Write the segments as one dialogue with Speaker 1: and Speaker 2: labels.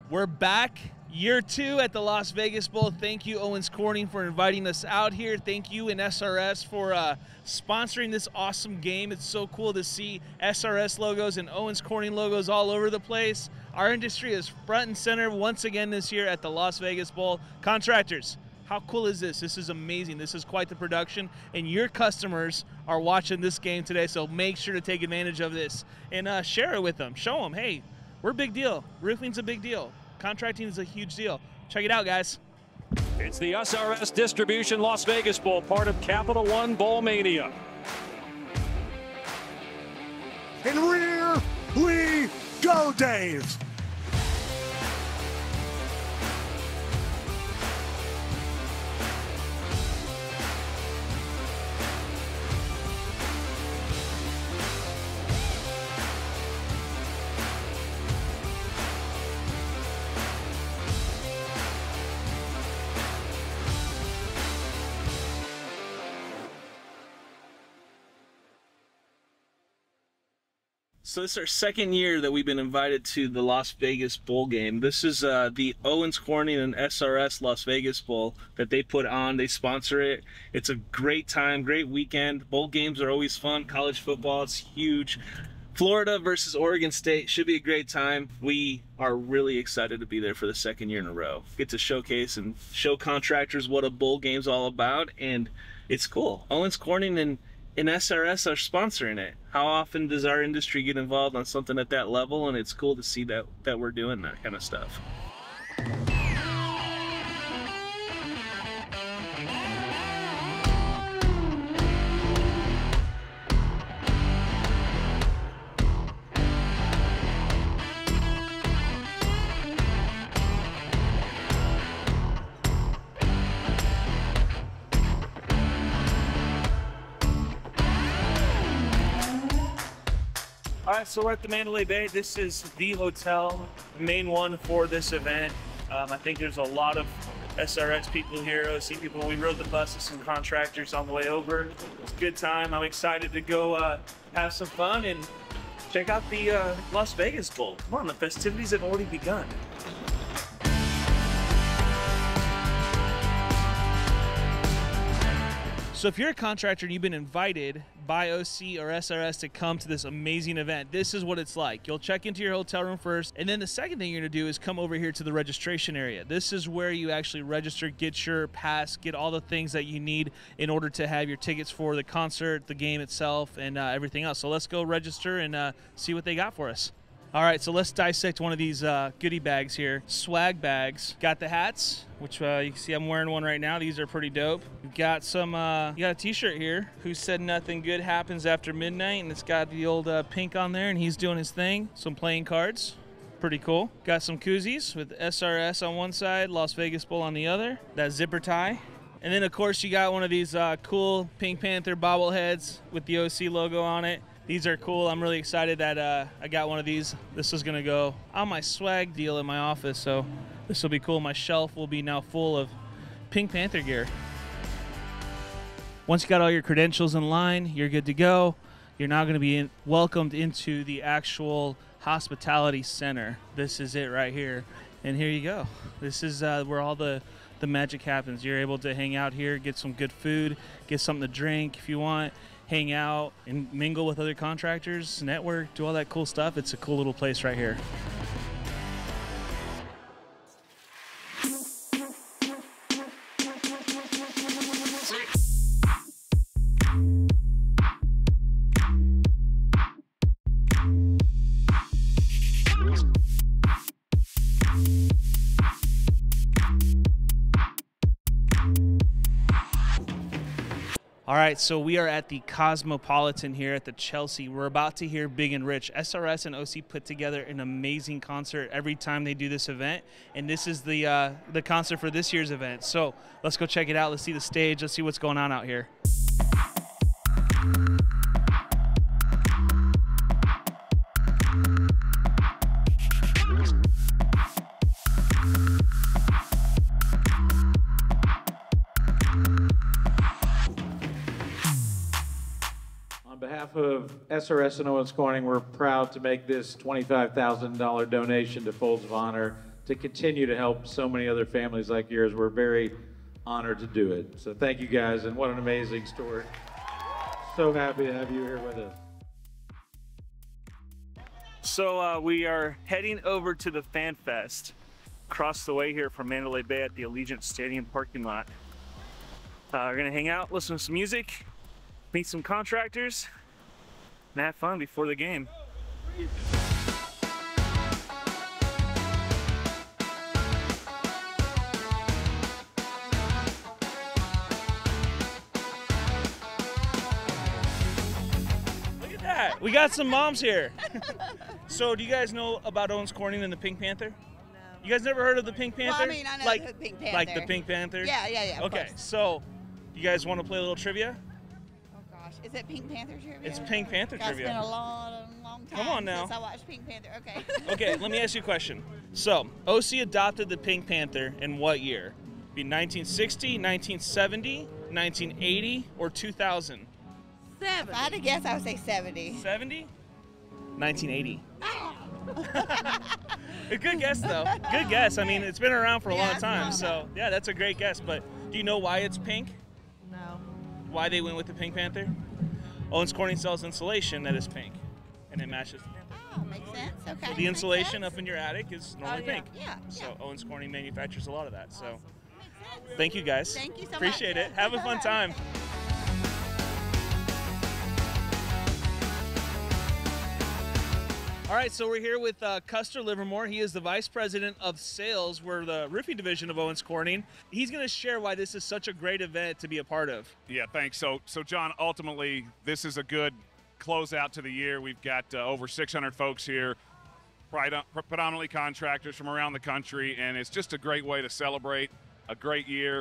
Speaker 1: We're back, year 2 at the Las Vegas Bowl. Thank you, Owens Corning, for inviting us out here. Thank you and SRS for sponsoring this awesome game. It's so cool to see SRS logos and Owens Corning logos all over the place. Our industry is front and center once again this year at the Las Vegas Bowl. Contractors, how cool is this? This is amazing. This is quite the production, and your customers are watching this game today, so make sure to take advantage of this and share it with them. Show them, hey, we're a big deal. Roofing's a big deal. Contracting is a huge deal. Check it out, guys.
Speaker 2: It's the SRS Distribution Las Vegas Bowl, part of Capital One Bowl Mania.
Speaker 3: And here we go, Dave.
Speaker 1: So this is our second year that we've been invited to the Las Vegas Bowl game. This is the Owens Corning and SRS Las Vegas Bowl that they put on. They sponsor it. It's a great time, great weekend. Bowl games are always fun. College football, it's huge. Florida versus Oregon State should be a great time. We are really excited to be there for the second year in a row. Get to showcase and show contractors what a bowl game's all about, and it's cool. Owens Corning and SRS are sponsoring it. How often does our industry get involved on something at that level? And it's cool to see that we're doing that kind of stuff.
Speaker 4: All right, so we're at the Mandalay Bay. This is the hotel, the main one for this event. I think there's a lot of SRX people here, OC people. We rode the bus with some contractors on the way over. It's a good time. I'm excited to go have some fun and check out the Las Vegas Bowl. Come on, the festivities have already begun.
Speaker 1: So if you're a contractor and you've been invited by OC or SRS to come to this amazing event, this is what it's like. You'll check into your hotel room first, and then the second thing you're gonna do is come over here to the registration area. This is where you actually register, get your pass, get all the things that you need in order to have your tickets for the concert, the game itself, and everything else. So let's go register and see what they got for us. All right, so let's dissect one of these goodie bags here. Swag bags. Got the hats, which you can see I'm wearing one right now. These are pretty dope. We've got some, you got a t-shirt here. Who said nothing good happens after midnight? And it's got the old pink on there, and he's doing his thing. Some playing cards. Pretty cool. Got some koozies with SRS on one side, Las Vegas Bowl on the other. That zipper tie. And then, of course, you got one of these cool Pink Panther bobbleheads with the OC logo on it. These are cool. I'm really excited that I got one of these. This is gonna go on my swag deal in my office, so this will be cool. My shelf will be now full of Pink Panther gear. Once you got all your credentials in line, you're good to go. You're now gonna be welcomed into the actual hospitality center. This is it right here. And here you go. This is where all the magic happens. You're able to hang out here, get some good food, get something to drink if you want, hang out and mingle with other contractors, network, do all that cool stuff. It's a cool little place right here. All right, so we are at the Cosmopolitan here at the Chelsea. We're about to hear Big and Rich. SRS and OC put together an amazing concert every time they do this event, and this is the concert for this year's event. So let's go check it out. Let's see the stage. Let's see what's going on out here.
Speaker 5: On behalf of SRS and Owens Corning, we're proud to make this $25,000 donation to Folds of Honor to continue to help so many other families like yours. We're very honored to do it. So thank you guys, and what an amazing story. So happy to have you here with us.
Speaker 4: So we are heading over to the Fan Fest across the way here from Mandalay Bay at the Allegiant Stadium parking lot. We're gonna hang out, listen to some music, meet some contractors, and have fun before the game.
Speaker 1: Look at that. We got some moms here. So do you guys know about Owens Corning and the Pink Panther? You guys never heard of the Pink Panther?
Speaker 6: Well, I mean, I know the Pink Panther.
Speaker 1: Like the Pink Panther?
Speaker 6: Yeah.
Speaker 1: Okay, so you guys want to play a little trivia?
Speaker 6: Oh gosh, is it Pink Panther trivia?
Speaker 1: It's Pink Panther
Speaker 6: It's
Speaker 1: trivia.
Speaker 6: been a long time
Speaker 1: Come on now.
Speaker 6: since I watched Pink Panther. Okay.
Speaker 1: Okay, let me ask you a question. So, OC adopted the Pink Panther in what year? Be 1960, 1970, 1980, or 2000?
Speaker 6: If I had to guess, I would say 70.
Speaker 1: 70? 1980. A good guess, though. Good guess. I mean, it's been around for a long
Speaker 6: it's
Speaker 1: time,
Speaker 6: long
Speaker 1: so yeah, that's a great guess. But do you know why it's pink?
Speaker 6: No.
Speaker 1: Why they went with the Pink Panther? Owens Corning sells insulation that is pink, and it matches the Panther.
Speaker 6: Oh, makes sense. Okay.
Speaker 1: So the
Speaker 6: makes
Speaker 1: insulation
Speaker 6: sense.
Speaker 1: up in your attic is normally
Speaker 6: yeah.
Speaker 1: pink.
Speaker 6: Yeah,
Speaker 1: So
Speaker 6: yeah.
Speaker 1: Owens Corning manufactures a lot of that. So
Speaker 6: Makes sense.
Speaker 1: thank you guys.
Speaker 6: Thank you so much.
Speaker 1: Appreciate it. Have a fun time. All right, so we're here with Custer Livermore. He is the Vice President of Sales. We're the roofing division of Owens Corning. He's going to share why this is such a great event to be a part of.
Speaker 7: Yeah, thanks. So John, ultimately, this is a good closeout to the year. We've got over 600 folks here, predominantly contractors from around the country, and it's just a great way to celebrate a great year,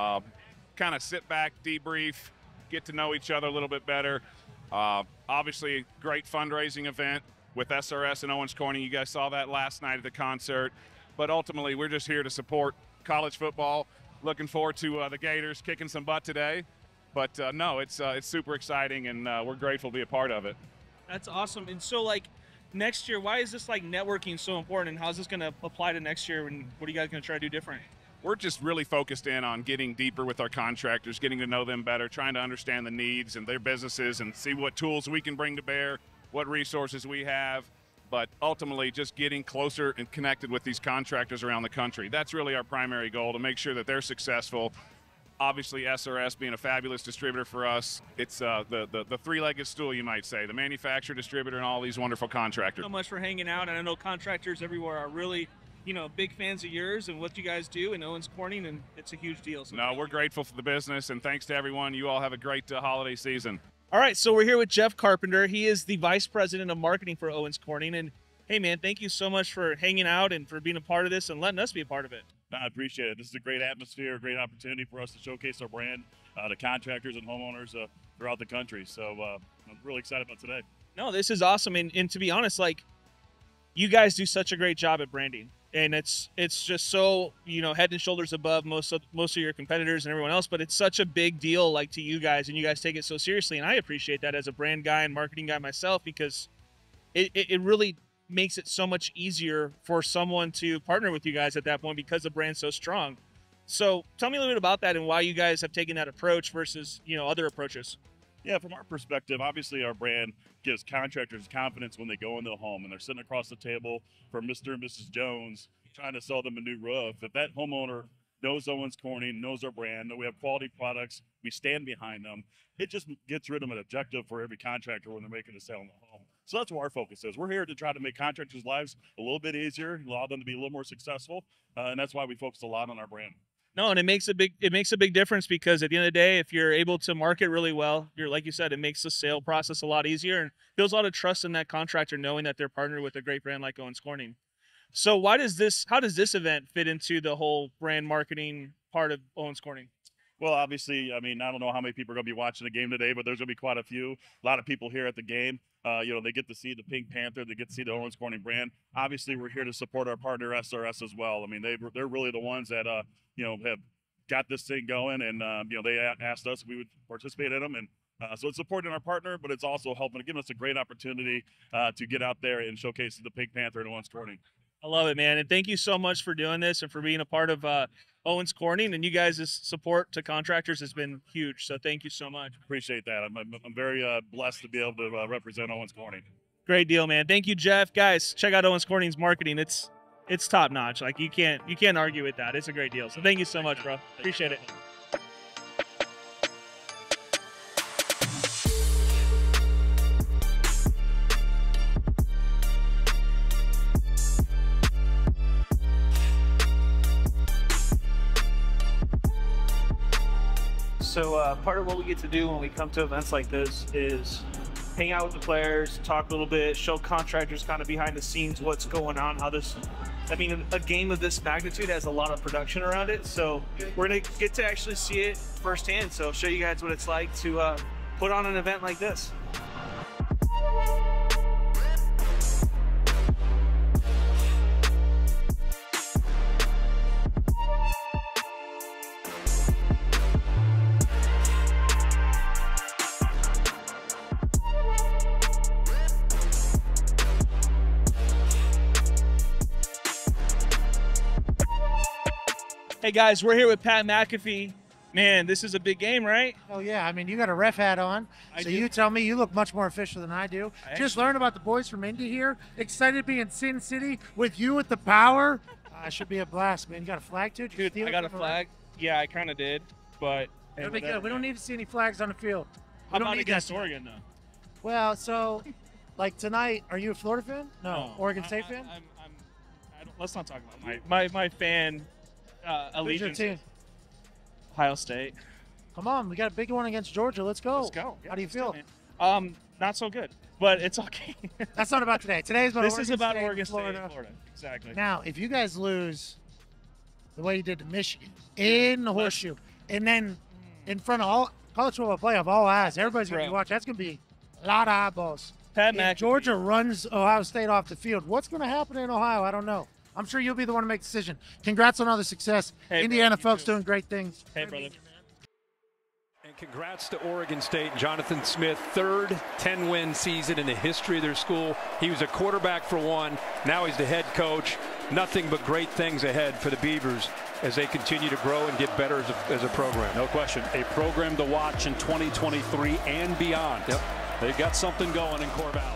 Speaker 7: kind of sit back, debrief, get to know each other a little bit better. Obviously, great fundraising event with SRS and Owens Corning. You guys saw that last night at the concert. But ultimately, we're just here to support college football. Looking forward to the Gators kicking some butt today. But no, it's super exciting, and we're grateful to be a part of it.
Speaker 1: That's awesome. And so, like, next year, why is this, like, networking so important, and how's this going to apply to next year, and what are you guys going to try to do different?
Speaker 7: We're just really focused in on getting deeper with our contractors, getting to know them better, trying to understand the needs and their businesses and see what tools we can bring to bear, what resources we have, but ultimately just getting closer and connected with these contractors around the country. That's really our primary goal, to make sure that they're successful. Obviously, SRS being a fabulous distributor for us, it's the three-legged stool, you might say, the manufacturer, distributor, and all these wonderful contractors.
Speaker 1: So much for hanging out, and I know contractors everywhere are really, you know, big fans of yours and what you guys do in Owens Corning, and it's a huge deal. So
Speaker 7: No, we're grateful for the business, and thanks to everyone. You all have a great holiday season.
Speaker 1: All right, so we're here with Jeff Carpenter. He is the Vice President of Marketing for Owens Corning. And hey, man, thank you so much for hanging out and for being a part of this and letting us be a part of it.
Speaker 8: I appreciate it. This is a great atmosphere, a great opportunity for us to showcase our brand to contractors and homeowners throughout the country. So I'm really excited about today.
Speaker 1: No, this is awesome. And to be honest, like, you guys do such a great job at branding. And it's just so, you know, head and shoulders above most of your competitors and everyone else. But it's such a big deal, like, to you guys, and you guys take it so seriously. And I appreciate that as a brand guy and marketing guy myself, because it really makes it so much easier for someone to partner with you guys at that point, because the brand's so strong. So tell me a little bit about that and why you guys have taken that approach versus, you know, other approaches.
Speaker 8: Yeah, from our perspective, obviously our brand gives contractors confidence when they go into a home and they're sitting across the table for Mr. and Mrs. Jones trying to sell them a new roof. If that homeowner knows Owens Corning, knows our brand, that we have quality products, we stand behind them, it just gets rid of an objective for every contractor when they're making a sale in the home. So that's where our focus is. We're here to try to make contractors' lives a little bit easier, allow them to be a little more successful, and that's why we focus a lot on our brand.
Speaker 1: No, and it makes a big difference, because at the end of the day, if you're able to market really well, you're, like you said, it makes the sale process a lot easier and builds a lot of trust in that contractor, knowing that they're partnered with a great brand like Owens Corning. So how does this event fit into the whole brand marketing part of Owens Corning?
Speaker 8: Well, obviously, I mean, I don't know how many people are going to be watching the game today, but there's going to be quite a few. A lot of people here at the game. You know, they get to see the Pink Panther, they get to see the Owens Corning brand. Obviously, we're here to support our partner SRS as well. I mean, they're really the ones that you know, have got this thing going, and you know, they asked us if we would participate in them, and so it's supporting our partner, but it's also helping to give us a great opportunity to get out there and showcase the Pink Panther and Owens Corning.
Speaker 1: I love it, man. And thank you so much for doing this and for being a part of Owens Corning. And you guys' support to contractors has been huge. So thank you so much.
Speaker 8: Appreciate that. I'm very blessed to be able to represent Owens Corning.
Speaker 1: Great deal, man. Thank you, Jeff. Guys, check out Owens Corning's marketing. It's top notch. Like you can't argue with that. It's a great deal. So thank you so much, bro. Appreciate it. So part of what we get to do when we come to events like this is hang out with the players, talk a little bit, show contractors kind of behind the scenes what's going on, how this, I mean, a game of this magnitude has a lot of production around it. So we're going to get to actually see it firsthand. So show you guys what it's like to put on an event like this. Hey guys, we're here with Pat McAfee. Man, this is a big game, right?
Speaker 9: Oh yeah, I mean, you got a ref hat on, so you tell me. You look much more official than I do. Just learn about the boys from Indy here. Excited to be in Sin City with you with the power. Should be a blast, man. You got a flag too?
Speaker 1: Dude, I got a flag. Yeah, I kind of did, but
Speaker 9: it'll be good. We don't need to see any flags on the field.
Speaker 1: How about against Oregon though?
Speaker 9: Well, so like tonight, are you a Florida fan? No. Oregon State fan?
Speaker 1: Let's not talk about my fan allegiance.
Speaker 9: Who's your team?
Speaker 1: Ohio State.
Speaker 9: Come on, we got a big one against Georgia. Let's go.
Speaker 1: Let's go. Yeah,
Speaker 9: how do you feel?
Speaker 1: Not so good, but it's okay.
Speaker 9: That's not about today. Today's about
Speaker 1: this
Speaker 9: Oregon
Speaker 1: is about
Speaker 9: State,
Speaker 1: Oregon
Speaker 9: Florida.
Speaker 1: State, Florida. Exactly.
Speaker 9: Now, if you guys lose the way you did to Michigan in the horseshoe, and then in front of all college football playoff, all eyes, everybody's going to be watching. That's going to be a lot of eyeballs.
Speaker 1: Pat
Speaker 9: if Georgia runs Ohio State off the field, what's going to happen in Ohio? I don't know. I'm sure you'll be the one to make the decision. Congrats on all the success.
Speaker 1: Hey,
Speaker 9: Indiana
Speaker 1: bro,
Speaker 9: folks doing great things.
Speaker 1: Hey, brother.
Speaker 10: And congrats to Oregon State. Jonathan Smith, third 10-win season in the history of their school. He was a quarterback for one. Now he's the head coach. Nothing but great things ahead for the Beavers as they continue to grow and get better as a program.
Speaker 2: No question. A program to watch in 2023 and beyond.
Speaker 10: Yep.
Speaker 2: They've got something going in Corvallis.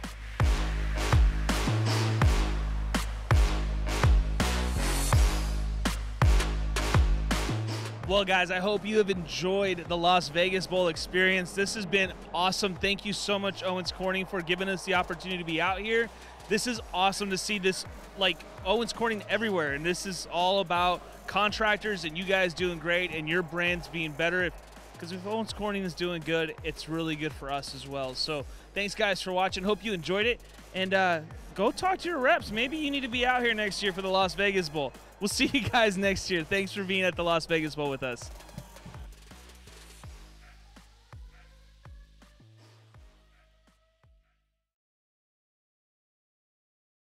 Speaker 1: Well, guys, I hope you have enjoyed the Las Vegas Bowl experience. This has been awesome. Thank you so much, Owens Corning, for giving us the opportunity to be out here. This is awesome to see this, like, Owens Corning everywhere. And this is all about contractors and you guys doing great and your brands being better. Because if Owens Corning is doing good, it's really good for us as well. So thanks, guys, for watching. Hope you enjoyed it. And go talk to your reps. Maybe you need to be out here next year for the Las Vegas Bowl. We'll see you guys next year. Thanks for being at the Las Vegas Bowl with us.